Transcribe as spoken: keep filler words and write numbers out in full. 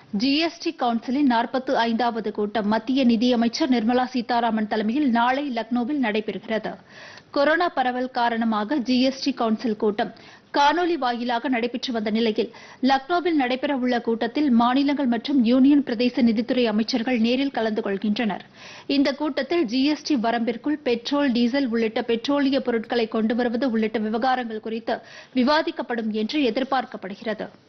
GST கவுன்சிலின் நாற்பத்து ஐந்தாவது கூட்டம் மத்திய நிதியமைச்சர் நிர்மலா சீதாராமன் தலைமையில் நாளை லக்னோவில் நடைபெறுகிறது. கொரோனா பரவல் காரணமாக ஜிஎஸ்டி கவுன்சில் கூட்டம் காணொலி வாயிலாக நடைபெற்று வந்த நிலையில் லக்னோவில் நடைபெறவுள்ள கூட்டத்தில் மாநிலங்கள் மற்றும் யூனியன் பிரதேச நிதித்துறை அமைச்சர்கள் நேரில் கலந்து கொள்கின்றனர். இந்த கூட்டத்தில் ஜிஎஸ்டி வரம்பிற்குள் பெட்ரோல், டீசல் உள்ளிட்ட பெட்ரோலிய பொருட்களை கொண்டு வருவது உள்ளிட்ட விவகாரங்கள் குறித்து விவாதிக்கப்படும் என்று எதிர்பார்க்கப்படுகிறது.